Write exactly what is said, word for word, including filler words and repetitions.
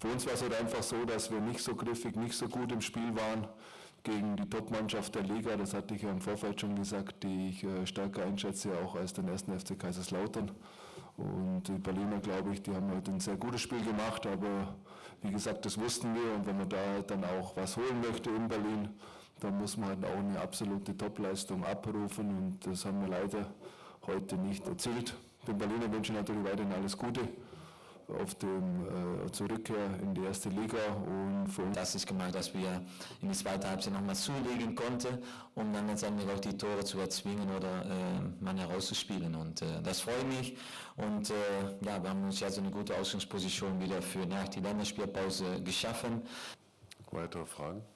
Für uns war es halt einfach so, dass wir nicht so griffig, nicht so gut im Spiel waren gegen die Top-Mannschaft der Liga. Das hatte ich ja im Vorfeld schon gesagt, die ich äh, stärker einschätze, auch als den ersten F C Kaiserslautern. Und die Berliner, glaube ich, die haben halt ein sehr gutes Spiel gemacht, aber wie gesagt, das wussten wir. Und wenn man da dann auch was holen möchte in Berlin, dann muss man halt auch eine absolute Topleistung abrufen. Und das haben wir leider heute nicht erzielt. Den Berliner wünsche ich natürlich weiterhin alles Gute auf dem äh, Zurückkehr in die erste Liga. Und für uns das ist gemacht, dass wir in die zweite Halbzeit nochmal zulegen konnten, um dann letztendlich auch die Tore zu erzwingen oder äh, man herauszuspielen. Und äh, das freut mich. Und äh, ja, wir haben uns ja so eine gute Ausgangsposition wieder für nach die Länderspielpause geschaffen. Weitere Fragen?